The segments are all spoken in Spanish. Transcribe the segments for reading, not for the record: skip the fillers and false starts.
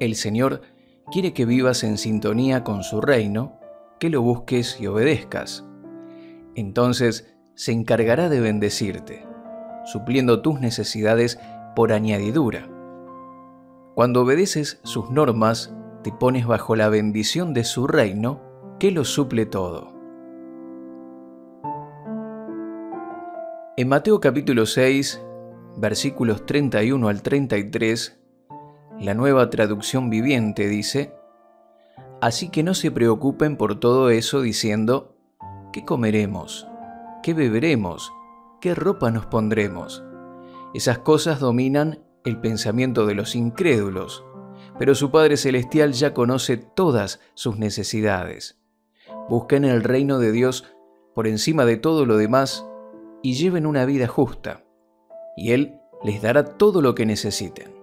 El Señor quiere que vivas en sintonía con su reino, que lo busques y obedezcas. Entonces se encargará de bendecirte, supliendo tus necesidades por añadidura. Cuando obedeces sus normas, te pones bajo la bendición de su reino, que lo suple todo. En Mateo capítulo 6, versículos 31 al 33, la Nueva Traducción Viviente dice: Así que no se preocupen por todo eso diciendo: ¿qué comeremos? ¿Qué beberemos? ¿Qué ropa nos pondremos? Esas cosas dominan el pensamiento de los incrédulos, pero su Padre Celestial ya conoce todas sus necesidades. Busquen el reino de Dios por encima de todo lo demás y lleven una vida justa, y Él les dará todo lo que necesiten.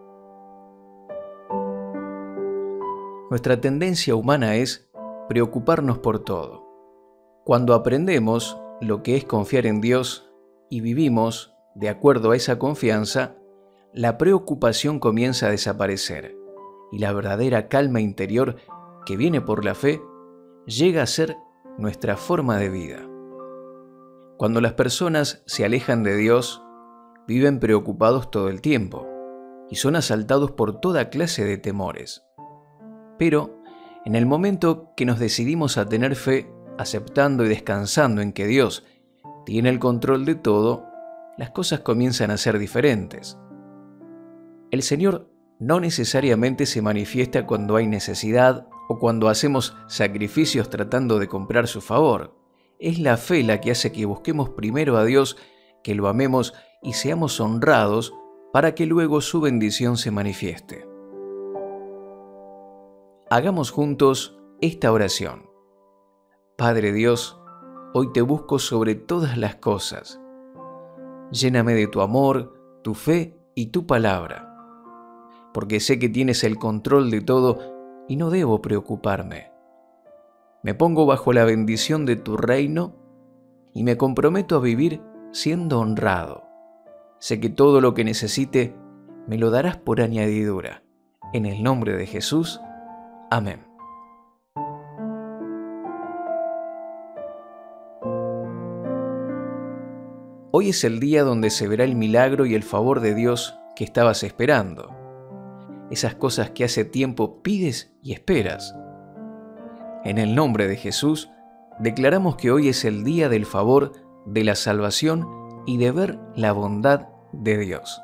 Nuestra tendencia humana es preocuparnos por todo. Cuando aprendemos lo que es confiar en Dios y vivimos de acuerdo a esa confianza, la preocupación comienza a desaparecer y la verdadera calma interior que viene por la fe llega a ser nuestra forma de vida. Cuando las personas se alejan de Dios, viven preocupados todo el tiempo y son asaltados por toda clase de temores. Pero en el momento que nos decidimos a tener fe, aceptando y descansando en que Dios tiene el control de todo, las cosas comienzan a ser diferentes. El Señor no necesariamente se manifiesta cuando hay necesidad o cuando hacemos sacrificios tratando de comprar su favor. Es la fe la que hace que busquemos primero a Dios, que lo amemos y seamos honrados para que luego su bendición se manifieste. Hagamos juntos esta oración. Padre Dios, hoy te busco sobre todas las cosas. Lléname de tu amor, tu fe y tu palabra, porque sé que tienes el control de todo y no debo preocuparme. Me pongo bajo la bendición de tu reino y me comprometo a vivir siendo honrado. Sé que todo lo que necesite me lo darás por añadidura. En el nombre de Jesús. Amén. Hoy es el día donde se verá el milagro y el favor de Dios que estabas esperando. Esas cosas que hace tiempo pides y esperas. En el nombre de Jesús, declaramos que hoy es el día del favor, de la salvación y de ver la bondad de Dios.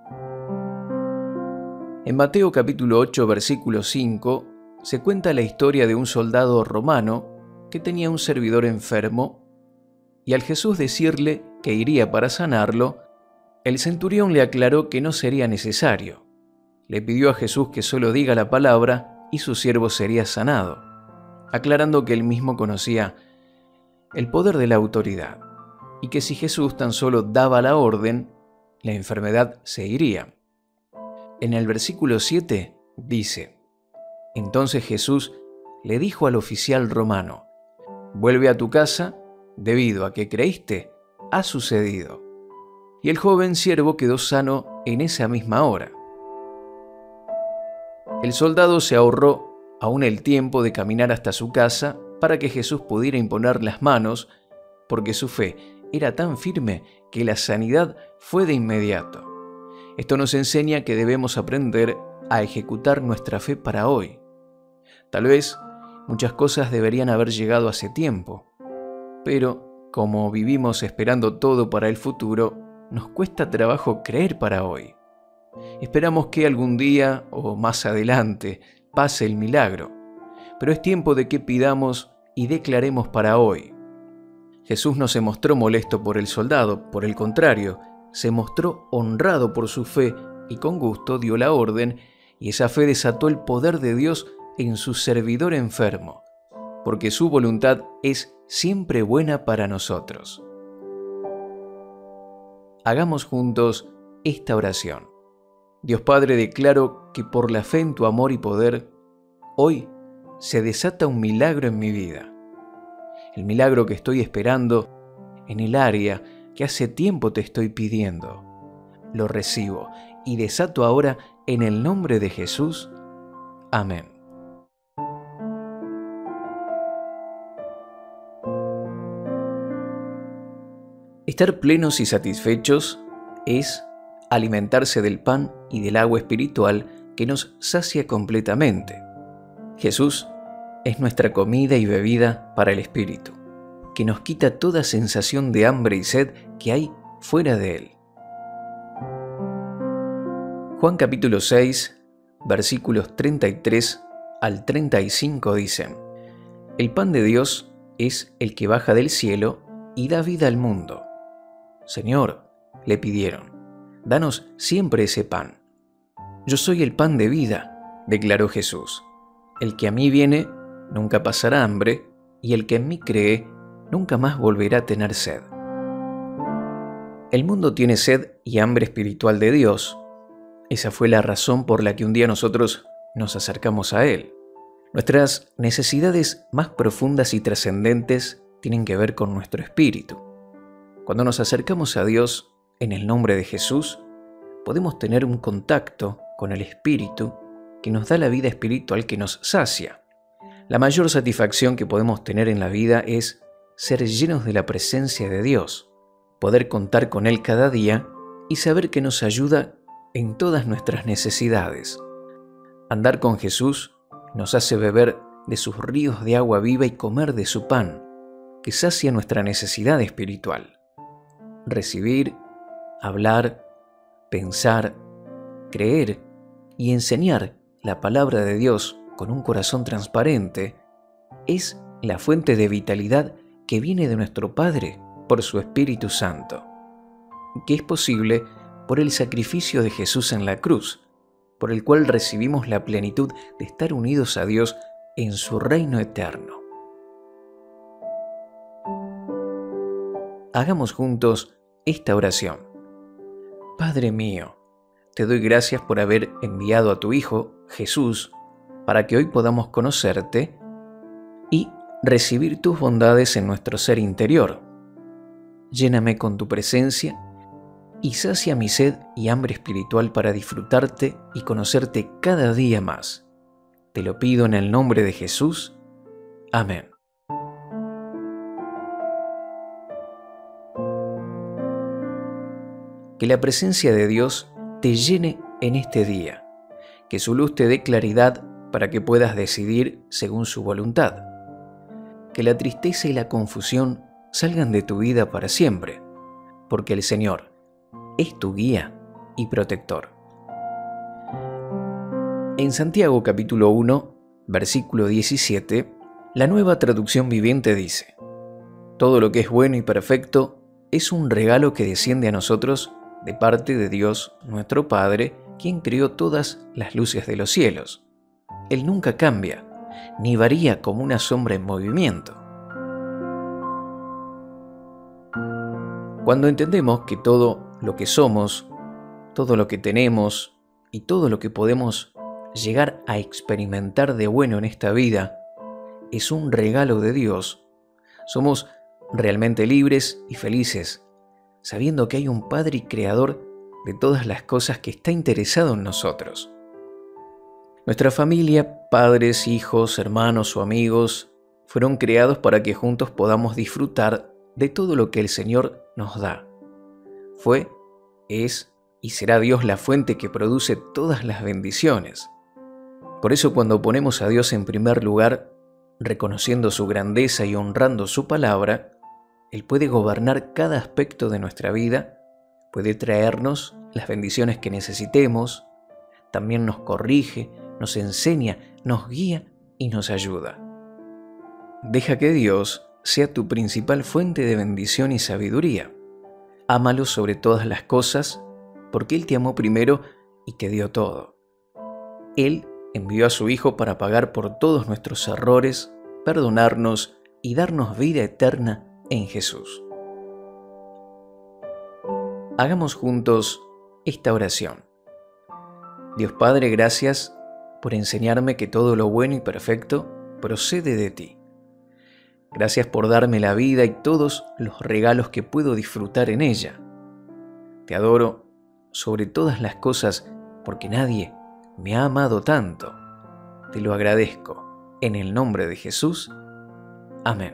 En Mateo capítulo 8, versículo 5, se cuenta la historia de un soldado romano que tenía un servidor enfermo, y al Jesús decirle que iría para sanarlo, el centurión le aclaró que no sería necesario. Le pidió a Jesús que solo diga la palabra y su siervo sería sanado, aclarando que él mismo conocía el poder de la autoridad y que si Jesús tan solo daba la orden, la enfermedad se iría. En el versículo 7 dice: Entonces Jesús le dijo al oficial romano: «Vuelve a tu casa, debido a que creíste, ha sucedido». Y el joven siervo quedó sano en esa misma hora. El soldado se ahorró aún el tiempo de caminar hasta su casa para que Jesús pudiera imponer las manos, porque su fe era tan firme que la sanidad fue de inmediato. Esto nos enseña que debemos aprender a ejecutar nuestra fe para hoy. Tal vez muchas cosas deberían haber llegado hace tiempo, pero como vivimos esperando todo para el futuro, nos cuesta trabajo creer para hoy. Esperamos que algún día o más adelante pase el milagro, pero es tiempo de que pidamos y declaremos para hoy. Jesús no se mostró molesto por el soldado, por el contrario, se mostró honrado por su fe y con gusto dio la orden, y esa fe desató el poder de Dios en su servidor enfermo, porque su voluntad es siempre buena para nosotros. Hagamos juntos esta oración. Dios Padre, declaro que por la fe en tu amor y poder, hoy se desata un milagro en mi vida. El milagro que estoy esperando en el área que hace tiempo te estoy pidiendo. Lo recibo y desato ahora en el nombre de Jesús. Amén. Estar plenos y satisfechos es alimentarse del pan y del agua espiritual que nos sacia completamente. Jesús es nuestra comida y bebida para el espíritu, que nos quita toda sensación de hambre y sed que hay fuera de Él. Juan capítulo 6, versículos 33 al 35 dicen: El pan de Dios es el que baja del cielo y da vida al mundo. Señor, le pidieron, danos siempre ese pan. Yo soy el pan de vida, declaró Jesús. El que a mí viene nunca pasará hambre, y el que en mí cree nunca más volverá a tener sed. El mundo tiene sed y hambre espiritual de Dios. Esa fue la razón por la que un día nosotros nos acercamos a Él. Nuestras necesidades más profundas y trascendentes tienen que ver con nuestro espíritu. Cuando nos acercamos a Dios en el nombre de Jesús, podemos tener un contacto con el Espíritu que nos da la vida espiritual que nos sacia. La mayor satisfacción que podemos tener en la vida es ser llenos de la presencia de Dios, poder contar con Él cada día y saber que nos ayuda en todas nuestras necesidades. Andar con Jesús nos hace beber de sus ríos de agua viva y comer de su pan, que sacia nuestra necesidad espiritual. Recibir, hablar, pensar, creer y enseñar la palabra de Dios con un corazón transparente es la fuente de vitalidad que viene de nuestro Padre por su Espíritu Santo, que es posible por el sacrificio de Jesús en la cruz, por el cual recibimos la plenitud de estar unidos a Dios en su reino eterno. Hagamos juntos esta oración. Padre mío, te doy gracias por haber enviado a tu Hijo, Jesús, para que hoy podamos conocerte y recibir tus bondades en nuestro ser interior. Lléname con tu presencia y sacia mi sed y hambre espiritual para disfrutarte y conocerte cada día más. Te lo pido en el nombre de Jesús. Amén. Que la presencia de Dios te llene en este día, que su luz te dé claridad para que puedas decidir según su voluntad. Que la tristeza y la confusión salgan de tu vida para siempre, porque el Señor es tu guía y protector. En Santiago capítulo 1, versículo 17, la Nueva Traducción Viviente dice: Todo lo que es bueno y perfecto es un regalo que desciende a nosotros de parte de Dios nuestro Padre, quien creó todas las luces de los cielos. Él nunca cambia, ni varía como una sombra en movimiento. Cuando entendemos que todo lo que somos, todo lo que tenemos y todo lo que podemos llegar a experimentar de bueno en esta vida es un regalo de Dios, somos realmente libres y felices, sabiendo que hay un Padre y Creador de todas las cosas que está interesado en nosotros. Nuestra familia, padres, hijos, hermanos o amigos, fueron creados para que juntos podamos disfrutar de todo lo que el Señor nos da. Fue, es y será Dios la fuente que produce todas las bendiciones. Por eso cuando ponemos a Dios en primer lugar, reconociendo su grandeza y honrando su palabra, Él puede gobernar cada aspecto de nuestra vida, puede traernos las bendiciones que necesitemos, también nos corrige, nos enseña, nos guía y nos ayuda. Deja que Dios sea tu principal fuente de bendición y sabiduría. Ámalo sobre todas las cosas, porque Él te amó primero y te dio todo. Él envió a su Hijo para pagar por todos nuestros errores, perdonarnos y darnos vida eterna en Jesús. Hagamos juntos esta oración. Dios Padre, gracias por enseñarme que todo lo bueno y perfecto procede de ti. Gracias por darme la vida y todos los regalos que puedo disfrutar en ella. Te adoro sobre todas las cosas porque nadie me ha amado tanto. te lo agradezco. En el nombre de Jesús. Amén.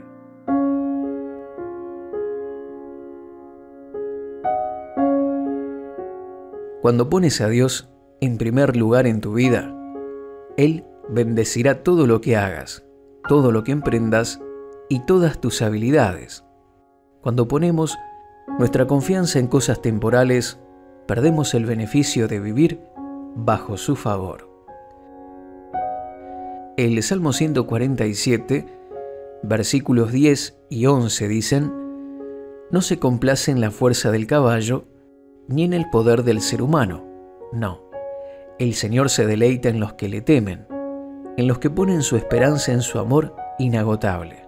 Cuando pones a Dios en primer lugar en tu vida, Él bendecirá todo lo que hagas, todo lo que emprendas y todas tus habilidades. Cuando ponemos nuestra confianza en cosas temporales, perdemos el beneficio de vivir bajo su favor. El Salmo 147, versículos 10 y 11 dicen: No se complace en la fuerza del caballo, ni en el poder del ser humano. No, el Señor se deleita en los que le temen, en los que ponen su esperanza en su amor inagotable.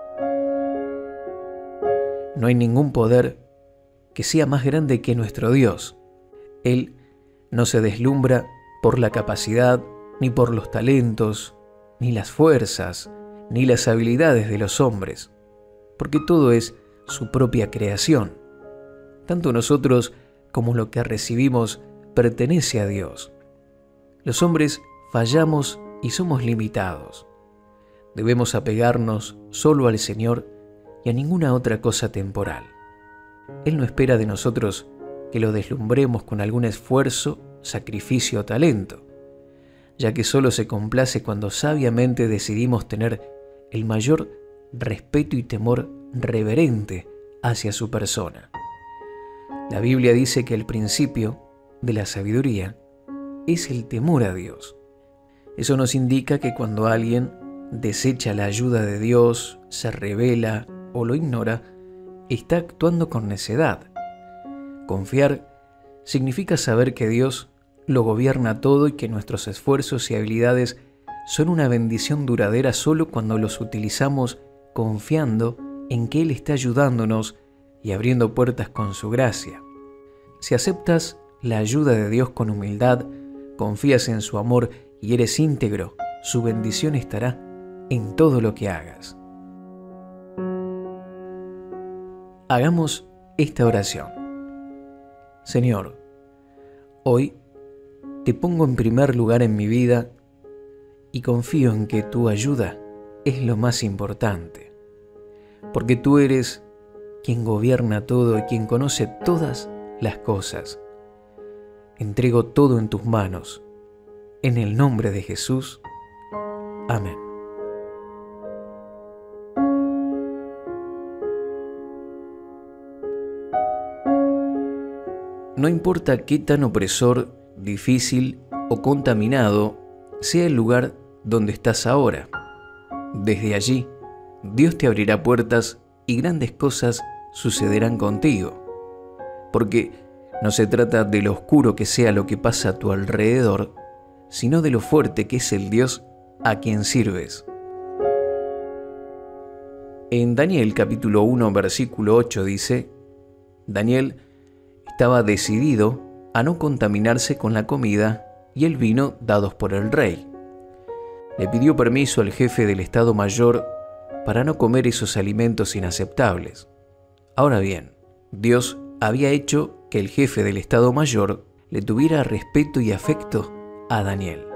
No hay ningún poder que sea más grande que nuestro Dios. Él no se deslumbra por la capacidad, ni por los talentos, ni las fuerzas, ni las habilidades de los hombres, porque todo es su propia creación. Tanto nosotros como lo que recibimos pertenece a Dios. Los hombres fallamos y somos limitados. Debemos apegarnos solo al Señor y a ninguna otra cosa temporal. Él no espera de nosotros que lo deslumbremos con algún esfuerzo, sacrificio o talento, ya que solo se complace cuando sabiamente decidimos tener el mayor respeto y temor reverente hacia su persona. La Biblia dice que el principio de la sabiduría es el temor a Dios. Eso nos indica que cuando alguien desecha la ayuda de Dios, se rebela o lo ignora, está actuando con necedad. Confiar significa saber que Dios lo gobierna todo y que nuestros esfuerzos y habilidades son una bendición duradera solo cuando los utilizamos confiando en que Él está ayudándonos y abriendo puertas con su gracia. Si aceptas la ayuda de Dios con humildad, confías en su amor y eres íntegro, su bendición estará en todo lo que hagas. Hagamos esta oración. Señor, hoy te pongo en primer lugar en mi vida y confío en que tu ayuda es lo más importante, porque tú eres quien gobierna todo y quien conoce todas las cosas. Entrego todo en tus manos. En el nombre de Jesús. Amén. No importa qué tan opresor, difícil o contaminado sea el lugar donde estás ahora. Desde allí, Dios te abrirá puertas y grandes cosas sucederán contigo. Porque no se trata de lo oscuro que sea lo que pasa a tu alrededor, sino de lo fuerte que es el Dios a quien sirves. En Daniel capítulo 1 versículo 8 dice: Daniel estaba decidido a no contaminarse con la comida y el vino dados por el rey. Le pidió permiso al jefe del Estado Mayor para no comer esos alimentos inaceptables. Ahora bien, Dios había hecho que el jefe del Estado Mayor le tuviera respeto y afecto a Daniel.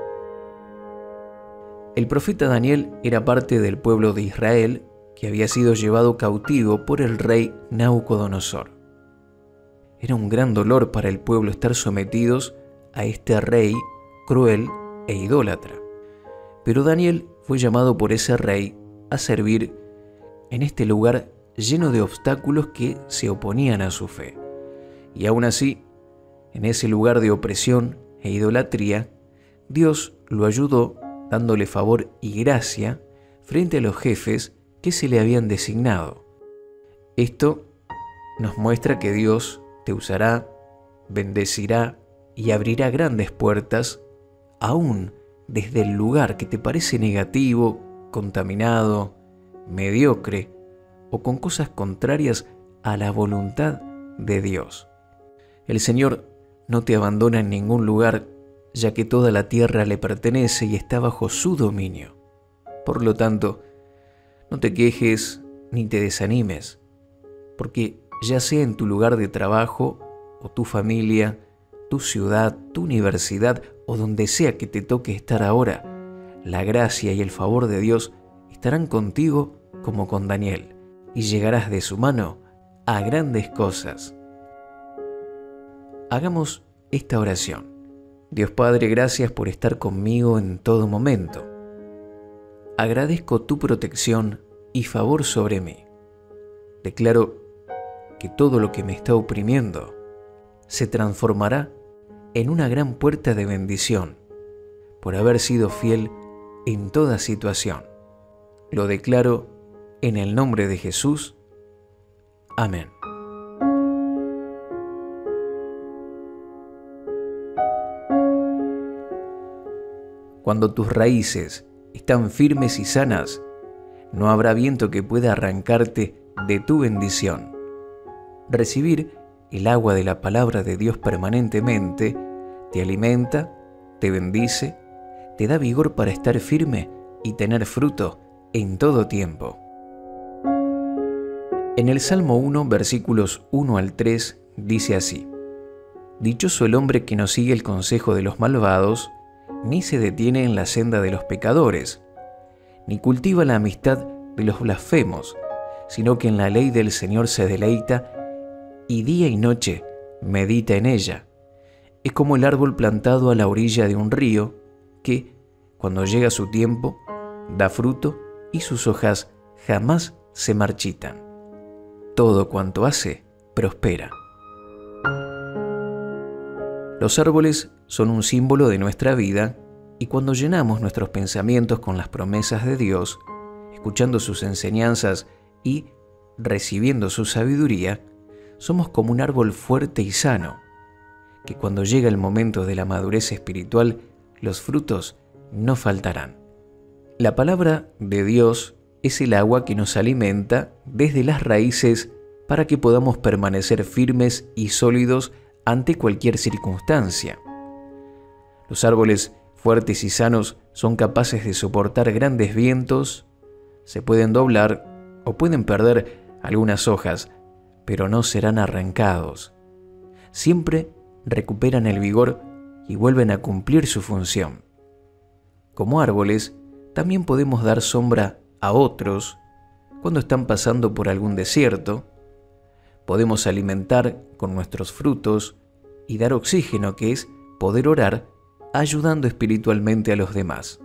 El profeta Daniel era parte del pueblo de Israel que había sido llevado cautivo por el rey Nabucodonosor. Era un gran dolor para el pueblo estar sometidos a este rey cruel e idólatra. Pero Daniel fue llamado por ese rey a servir en este lugar lleno de obstáculos que se oponían a su fe. Y aún así, en ese lugar de opresión e idolatría, Dios lo ayudó dándole favor y gracia frente a los jefes que se le habían designado. Esto nos muestra que Dios te usará, bendecirá y abrirá grandes puertas, aún desde el lugar que te parece negativo, contaminado, mediocre o con cosas contrarias a la voluntad de Dios. El Señor no te abandona en ningún lugar, ya que toda la tierra le pertenece y está bajo su dominio. Por lo tanto, no te quejes ni te desanimes, porque ya sea en tu lugar de trabajo o tu familia, tu ciudad, tu universidad o donde sea que te toque estar ahora, la gracia y el favor de Dios estarán contigo como con Daniel, y llegarás de su mano a grandes cosas. Hagamos esta oración. Dios Padre, gracias por estar conmigo en todo momento. Agradezco tu protección y favor sobre mí. Declaro que todo lo que me está oprimiendo se transformará en una gran puerta de bendición por haber sido fiel en toda situación. Lo declaro en el nombre de Jesús. Amén. Cuando tus raíces están firmes y sanas, no habrá viento que pueda arrancarte de tu bendición. Recibir el agua de la palabra de Dios permanentemente te alimenta, te bendice, te da vigor para estar firme y tener fruto en todo tiempo. En el Salmo 1, versículos 1 al 3, dice así: Dichoso el hombre que no sigue el consejo de los malvados, ni se detiene en la senda de los pecadores, ni cultiva la amistad de los blasfemos, sino que en la ley del Señor se deleita, y día y noche medita en ella. Es como el árbol plantado a la orilla de un río, que, cuando llega su tiempo, da fruto y sus hojas jamás se marchitan. Todo cuanto hace, prospera. Los árboles son un símbolo de nuestra vida, y cuando llenamos nuestros pensamientos con las promesas de Dios, escuchando sus enseñanzas y recibiendo su sabiduría, somos como un árbol fuerte y sano, que cuando llega el momento de la madurez espiritual, los frutos no faltarán. La palabra de Dios es el agua que nos alimenta desde las raíces para que podamos permanecer firmes y sólidos ante cualquier circunstancia. Los árboles fuertes y sanos son capaces de soportar grandes vientos, se pueden doblar o pueden perder algunas hojas, pero no serán arrancados. Siempre recuperan el vigor y vuelven a cumplir su función. Como árboles, también podemos dar sombra a otros cuando están pasando por algún desierto. Podemos alimentar con nuestros frutos y dar oxígeno, que es poder orar, ayudando espiritualmente a los demás.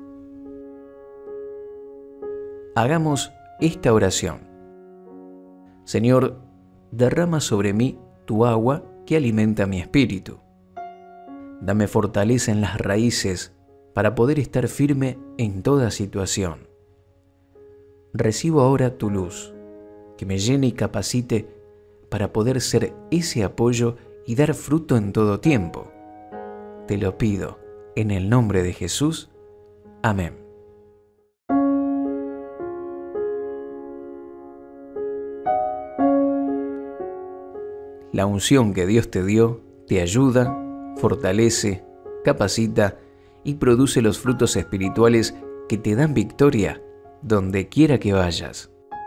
Hagamos esta oración. Señor, derrama sobre mí tu agua que alimenta mi espíritu. Dame fortaleza en las raíces para poder estar firme en toda situación. Recibo ahora tu luz, que me llene y capacite para poder ser ese apoyo y dar fruto en todo tiempo. Te lo pido en el nombre de Jesús. Amén. La unción que Dios te dio te ayuda, fortalece, capacita y produce los frutos espirituales que te dan victoria donde quiera que vayas.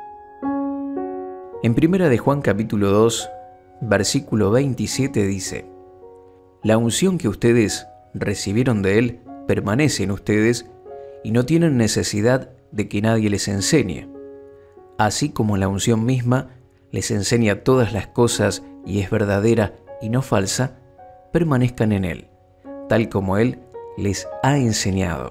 En 1 de Juan capítulo 2, versículo 27 dice: La unción que ustedes recibieron de Él permanece en ustedes y no tienen necesidad de que nadie les enseñe. Así como la unción misma les enseña todas las cosas y es verdadera y no falsa, permanezcan en Él, tal como Él les ha enseñado.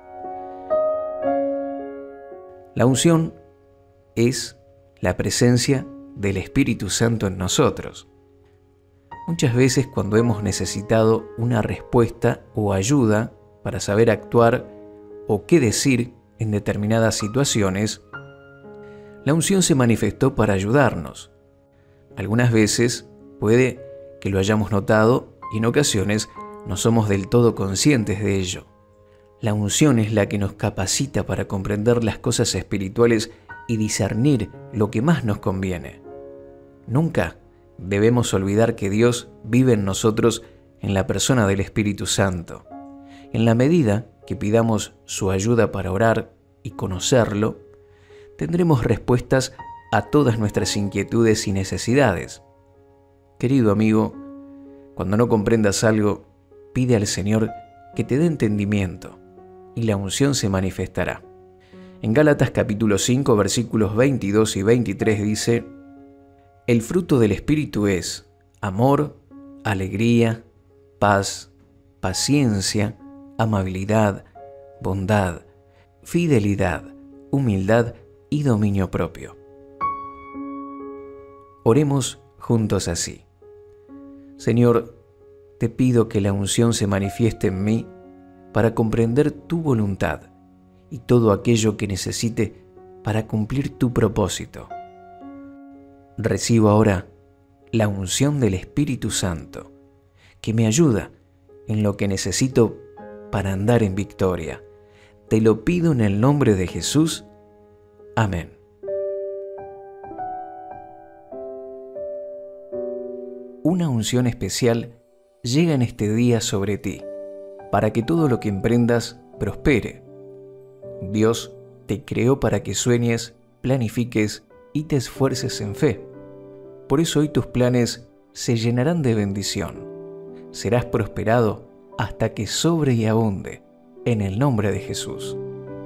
La unción es la presencia del Espíritu Santo en nosotros. Muchas veces cuando hemos necesitado una respuesta o ayuda para saber actuar o qué decir en determinadas situaciones, la unción se manifestó para ayudarnos. Algunas veces puede que lo hayamos notado y en ocasiones no somos del todo conscientes de ello. La unción es la que nos capacita para comprender las cosas espirituales y discernir lo que más nos conviene. Nunca debemos olvidar que Dios vive en nosotros en la persona del Espíritu Santo. En la medida que pidamos su ayuda para orar y conocerlo, tendremos respuestas a todas nuestras inquietudes y necesidades. Querido amigo, cuando no comprendas algo, pide al Señor que te dé entendimiento. y la unción se manifestará. En Gálatas capítulo 5, versículos 22 y 23 dice: el fruto del Espíritu es amor, alegría, paz, paciencia, amabilidad, bondad, fidelidad, humildad y dominio propio. Oremos juntos así. Señor, te pido que la unción se manifieste en mí para comprender tu voluntad y todo aquello que necesite para cumplir tu propósito. Recibo ahora la unción del Espíritu Santo, que me ayuda en lo que necesito para andar en victoria. Te lo pido en el nombre de Jesús. Amén. Una unción especial llega en este día sobre ti, para que todo lo que emprendas prospere. Dios te creó para que sueñes, planifiques y te esfuerces en fe. Por eso hoy tus planes se llenarán de bendición. Serás prosperado hasta que sobre y abunde, en el nombre de Jesús.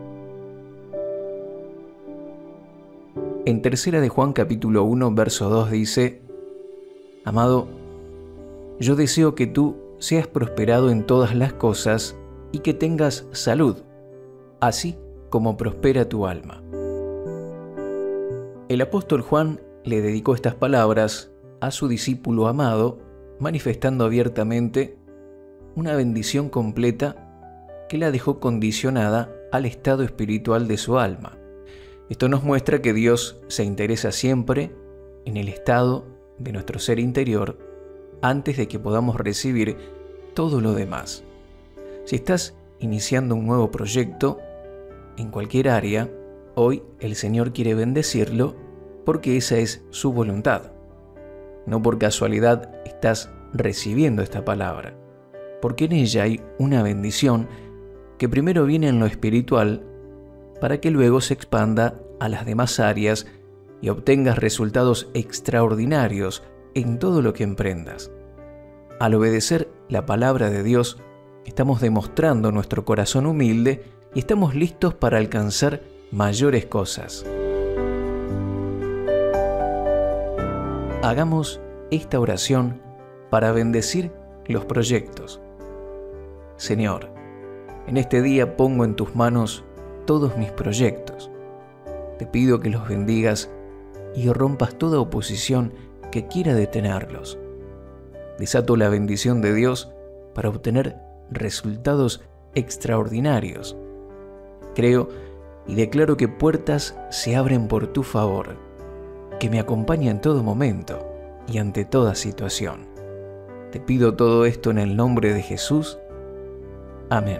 En 3 de Juan capítulo 1, verso 2 dice: Amado, yo deseo que tú seas prosperado en todas las cosas y que tengas salud, así como prospera tu alma. El apóstol Juan le dedicó estas palabras a su discípulo amado, manifestando abiertamente una bendición completa que la dejó condicionada al estado espiritual de su alma. Esto nos muestra que Dios se interesa siempre en el estado de nuestro ser interior antes de que podamos recibir todo lo demás. Si estás iniciando un nuevo proyecto en cualquier área, hoy el Señor quiere bendecirlo porque esa es su voluntad. No por casualidad estás recibiendo esta palabra, porque en ella hay una bendición que primero viene en lo espiritual para que luego se expanda a las demás áreas y obtengas resultados extraordinarios en todo lo que emprendas. Al obedecer la palabra de Dios, estamos demostrando nuestro corazón humilde y estamos listos para alcanzar mayores cosas. Hagamos esta oración para bendecir los proyectos. Señor, en este día pongo en tus manos todos mis proyectos. Te pido que los bendigas y rompas toda oposición que quiera detenerlos. Desato la bendición de Dios para obtener resultados extraordinarios. Creo y declaro que puertas se abren por tu favor, que me acompaña en todo momento y ante toda situación. Te pido todo esto en el nombre de Jesús. Amén.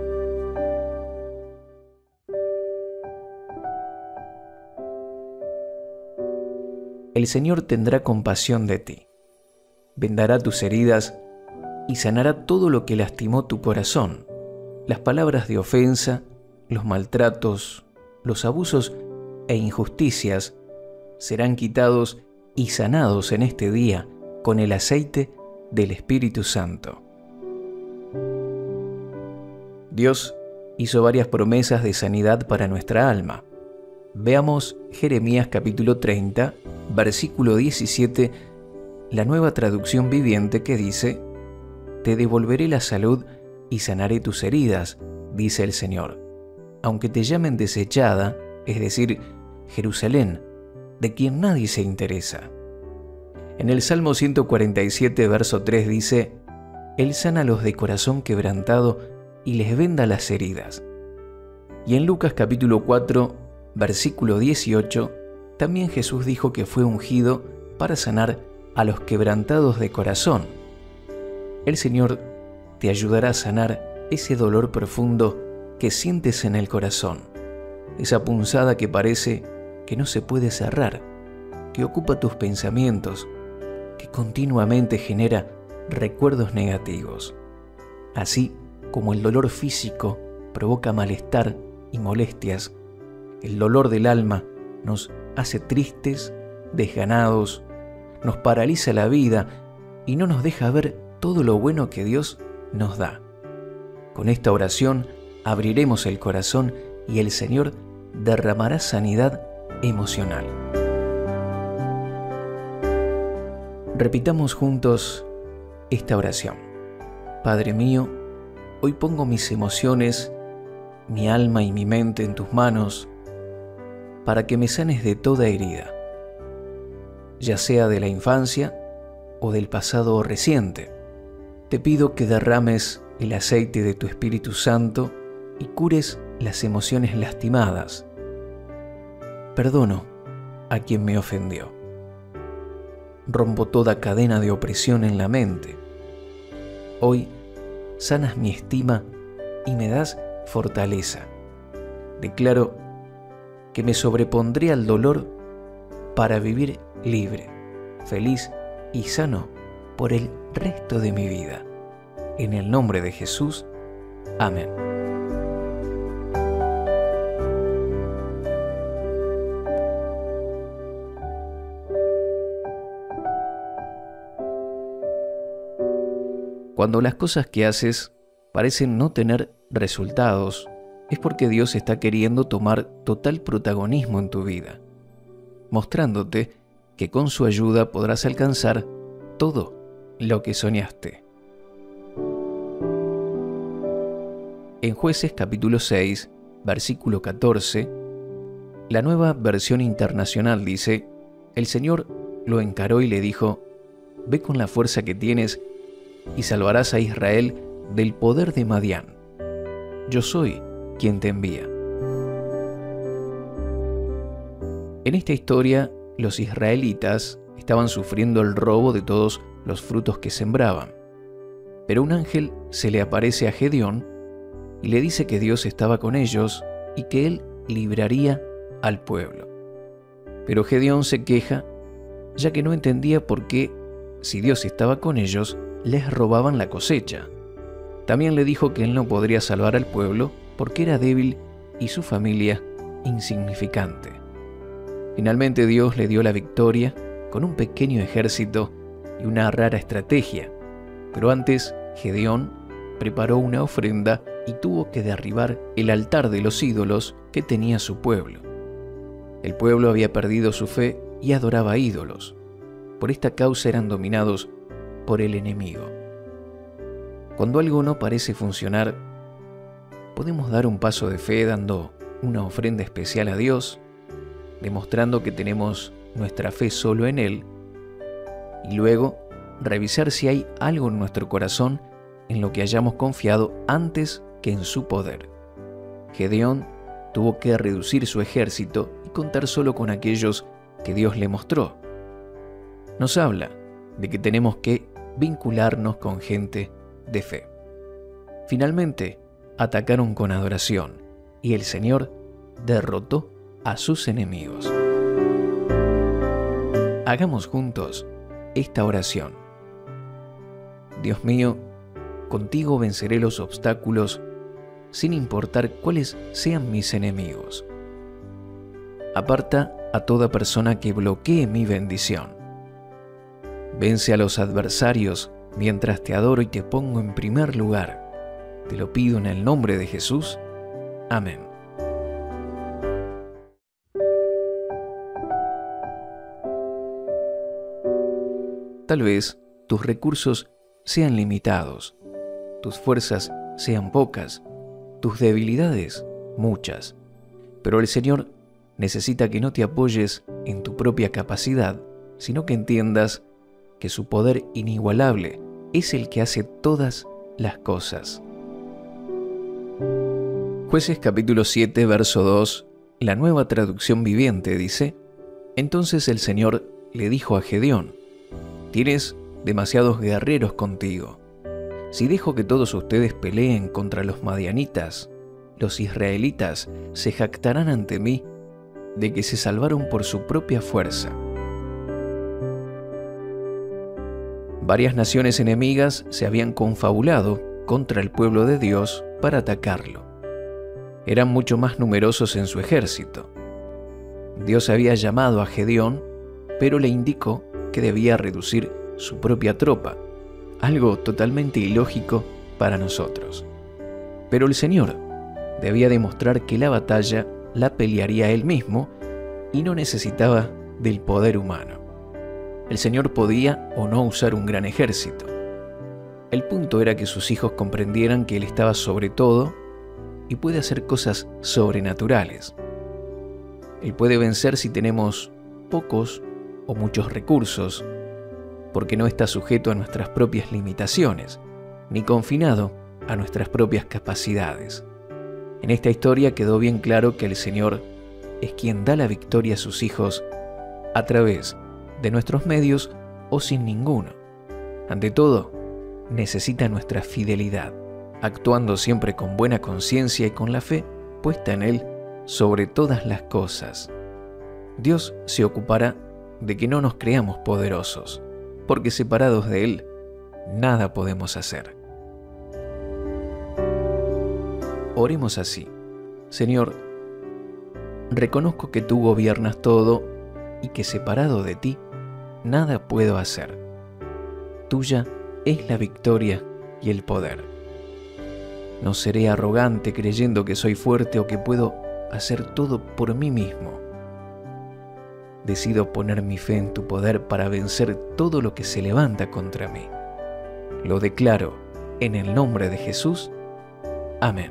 El Señor tendrá compasión de ti, vendará tus heridas y sanará todo lo que lastimó tu corazón. Las palabras de ofensa, los maltratos, los abusos e injusticias serán quitados y sanados en este día con el aceite del Espíritu Santo. Dios hizo varias promesas de sanidad para nuestra alma. Veamos Jeremías capítulo 30, versículo 17, la Nueva Traducción Viviente, que dice: Te devolveré la salud y sanaré tus heridas, dice el Señor. Aunque te llamen desechada, es decir, Jerusalén, de quien nadie se interesa. En el Salmo 147, verso 3 dice: Él sana a los de corazón quebrantado y les venda las heridas. Y en Lucas capítulo 4, versículo 18, también Jesús dijo que fue ungido para sanar a los quebrantados de corazón. El Señor te ayudará a sanar ese dolor profundo que sientes en el corazón, esa punzada que parece que no se puede cerrar, que ocupa tus pensamientos, que continuamente genera recuerdos negativos. Así como el dolor físico provoca malestar y molestias, el dolor del alma nos hace tristes, desganados, nos paraliza la vida y no nos deja ver todo lo bueno que Dios nos da. Con esta oración abriremos el corazón y el Señor derramará sanidad emocional. Repitamos juntos esta oración. Padre mío, hoy pongo mis emociones, mi alma y mi mente en tus manos para que me sanes de toda herida, ya sea de la infancia o del pasado reciente. Te pido que derrames el aceite de tu Espíritu Santo y cures las emociones lastimadas. Perdono a quien me ofendió. Rompo toda cadena de opresión en la mente. Hoy sanas mi estima y me das fortaleza. Declaro que me sobrepondré al dolor para vivir libre, feliz y sano por el resto de mi vida. En el nombre de Jesús. Amén. Cuando las cosas que haces parecen no tener resultados, es porque Dios está queriendo tomar total protagonismo en tu vida, mostrándote que con su ayuda podrás alcanzar todo lo que soñaste. En Jueces capítulo 6, versículo 14, la Nueva Versión Internacional dice: el Señor lo encaró y le dijo: ve con la fuerza que tienes y salvarás a Israel del poder de Madián. Yo soy quien te envía. En esta historia, los israelitas estaban sufriendo el robo de todos los frutos que sembraban. Pero un ángel se le aparece a Gedeón y le dice que Dios estaba con ellos y que él libraría al pueblo. Pero Gedeón se queja, ya que no entendía por qué, si Dios estaba con ellos, les robaban la cosecha. También le dijo que él no podría salvar al pueblo porque era débil y su familia insignificante. Finalmente Dios le dio la victoria con un pequeño ejército y una rara estrategia. Pero antes, Gedeón preparó una ofrenda y tuvo que derribar el altar de los ídolos que tenía su pueblo. El pueblo había perdido su fe y adoraba ídolos. Por esta causa eran dominados por el enemigo. Cuando algo no parece funcionar, podemos dar un paso de fe dando una ofrenda especial a Dios, demostrando que tenemos nuestra fe solo en Él, y luego revisar si hay algo en nuestro corazón en lo que hayamos confiado antes que en su poder. Gedeón tuvo que reducir su ejército y contar solo con aquellos que Dios le mostró. Nos habla de que tenemos que vincularnos con gente de fe. Finalmente, atacaron con adoración y el Señor derrotó a sus enemigos. Hagamos juntos esta oración. Dios mío, contigo venceré los obstáculos sin importar cuáles sean mis enemigos. Aparta a toda persona que bloquee mi bendición. Vence a los adversarios mientras te adoro y te pongo en primer lugar. Te lo pido en el nombre de Jesús. Amén. Tal vez tus recursos sean limitados, tus fuerzas sean pocas, tus debilidades muchas, pero el Señor necesita que no te apoyes en tu propia capacidad, sino que entiendas que su poder inigualable es el que hace todas las cosas. Jueces capítulo 7, verso 2, la Nueva Traducción Viviente dice: entonces el Señor le dijo a Gedeón: tienes demasiados guerreros contigo. Si dejo que todos ustedes peleen contra los madianitas, los israelitas se jactarán ante mí de que se salvaron por su propia fuerza. Varias naciones enemigas se habían confabulado contra el pueblo de Dios para atacarlo. Eran mucho más numerosos en su ejército. Dios había llamado a Gedeón, pero le indicó que debía reducir su propia tropa, algo totalmente ilógico para nosotros. Pero el Señor Debía demostrar que la batalla la pelearía él mismo y no necesitaba del poder humano. El Señor podía o no usar un gran ejército. El punto era que sus hijos comprendieran que Él estaba sobre todo y puede hacer cosas sobrenaturales. Él puede vencer si tenemos pocos o muchos recursos, porque no está sujeto a nuestras propias limitaciones, ni confinado a nuestras propias capacidades. En esta historia quedó bien claro que el Señor es quien da la victoria a sus hijos a través de nuestros medios o sin ninguno. Ante todo, necesita nuestra fidelidad, actuando siempre con buena conciencia y con la fe puesta en Él sobre todas las cosas. Dios se ocupará de que no nos creamos poderosos, porque separados de Él, nada podemos hacer. Oremos así: Señor, reconozco que tú gobiernas todo y que separado de ti, nada puedo hacer. Tuya es la victoria y el poder. No seré arrogante creyendo que soy fuerte o que puedo hacer todo por mí mismo. Decido poner mi fe en tu poder para vencer todo lo que se levanta contra mí. Lo declaro en el nombre de Jesús. Amén.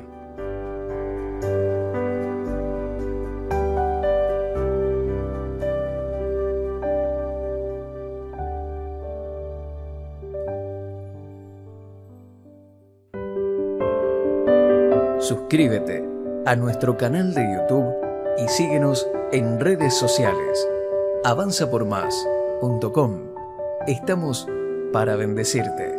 Suscríbete a nuestro canal de YouTube y síguenos en redes sociales. avanzapormás.com. Estamos para bendecirte.